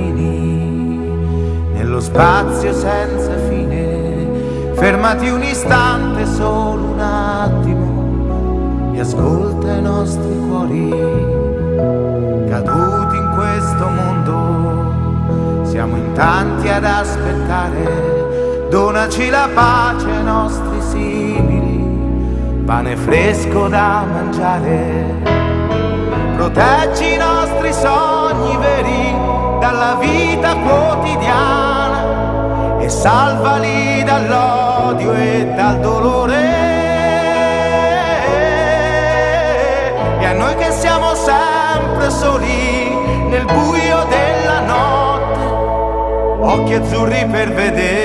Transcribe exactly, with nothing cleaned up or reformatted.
cammini nello spazio senza fine. Fermati un istante, solo un attimo, e ascolta i nostri cuori caduti in questo mondo. Siamo in tanti ad aspettare, donaci la pace ai nostri simili, pane fresco da mangiare. Proteggi i nostri sogni veri dalla vita quotidiana e salvali dall'odio e dal dolore. E a noi che siamo sempre soli nel buio della notte, occhi azzurri per vedere